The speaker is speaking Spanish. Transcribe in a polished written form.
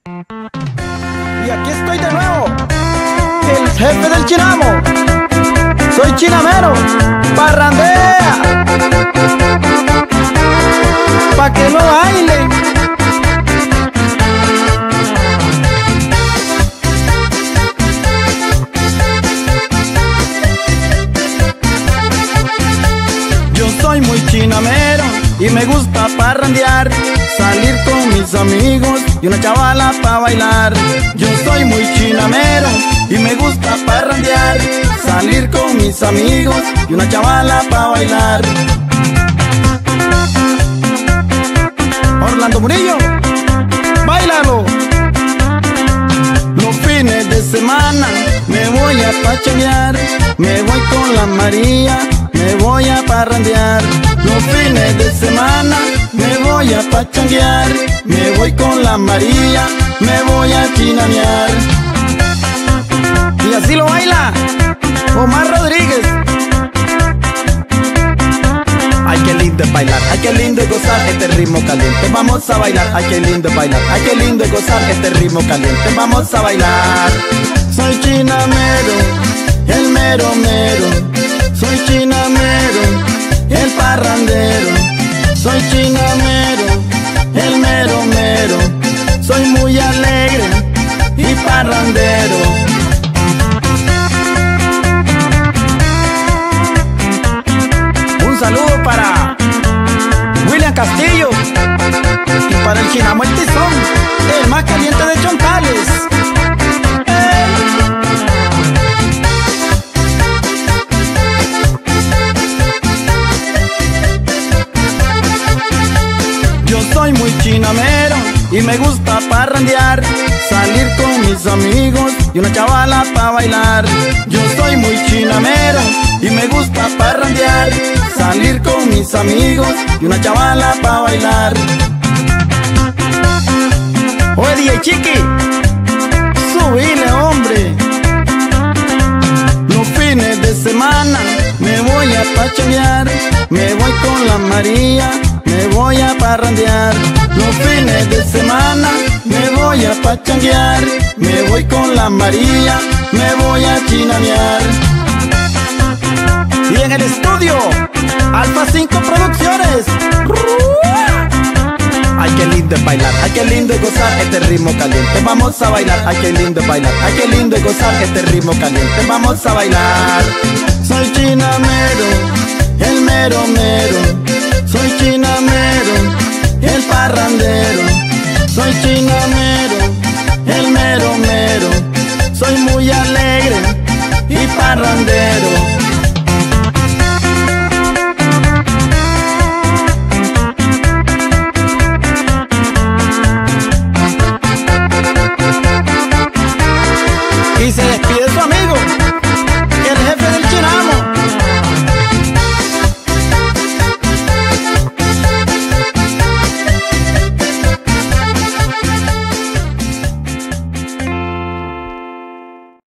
Y aquí estoy de nuevo, el jefe del Chinamo. Soy chinamero, parrandea, pa' que no bailen. Yo soy muy chinamero y me gusta parrandear, salir con mis amigos y una chavala pa' bailar. Yo soy muy chinamero y me gusta parrandear, salir con mis amigos y una chavala pa' bailar. Orlando Murillo, báilalo. Los fines de semana me voy a pachanguear, me voy con la María, me voy a parrandear. Los fines de semana me voy a pachanguear, me voy con la María, me voy a chinamear. Y así lo baila Omar Rodríguez. Ay, qué lindo es bailar, ay, qué lindo es gozar este ritmo caliente. Vamos a bailar, ay, qué lindo es bailar, ay, qué lindo es gozar este ritmo caliente. Vamos a bailar. Soy chinamero, el mero mero. Soy chinamero, el parrandero. Soy chinamero, el mero mero. Soy muy alegre y parrandero. Un saludo para William Castillo y para el Chinamo El Tizón, el más caliente de Chontales. Yo soy muy chinamero y me gusta parrandear, salir con mis amigos y una chavala pa' bailar. Yo soy muy chinamero y me gusta parrandear, salir con mis amigos y una chavala pa' bailar. Oye, DJ Chiqui, subile, hombre. Los fines de semana me voy a pachanguear, me voy con la María, me voy a parrandear. Los fines de semana me voy a pachanguear, me voy con la María, me voy a chinamear. Y en el estudio, Alfa 5 Producciones. Ay, qué lindo es bailar, ay, qué lindo es gozar este ritmo caliente. Vamos a bailar, ay, qué lindo es bailar, ay, qué lindo es gozar este ritmo caliente. Vamos a bailar. Soy chinamero, el mero mero. Soy chinamero, el parrandero. Soy chinamero.